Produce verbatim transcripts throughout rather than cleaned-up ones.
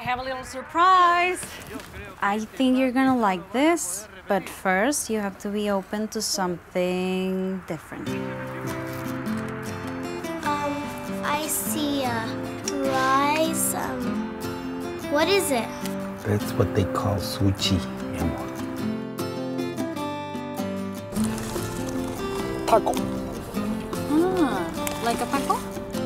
have a little surprise. I think you're gonna like this, but first you have to be open to something different. Um, I see a rice. Um, what is it? That's what they call sushi, mi amor. Taco. Ah, like a taco?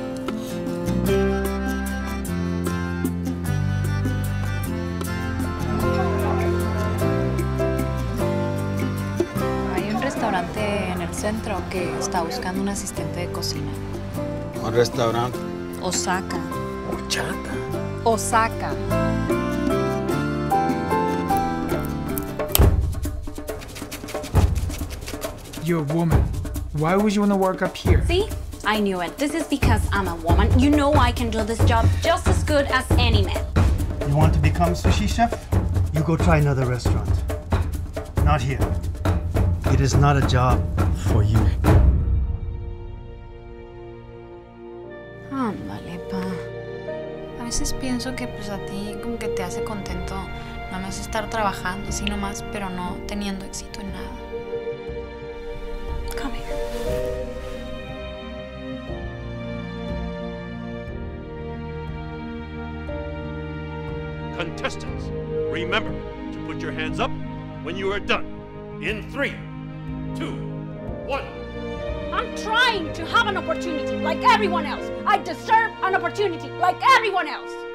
Hay un restaurante en el centro que está buscando un asistente de cocina. Un restaurante. Osaka. Horchata. Osaka. You're a woman. Why would you want to work up here? See? I knew it. This is because I'm a woman. You know I can do this job just as good as any man. You want to become sushi chef? You go try another restaurant. Not here. It is not a job for you. Ándale, pa. A veces pienso que pues a ti como que te hace contento nada más estar trabajando así nomás, pero no teniendo éxito en nada. Come here. Contestants, remember to put your hands up when you are done. In three, two, one. I'm trying to have an opportunity like everyone else. I deserve an opportunity like everyone else.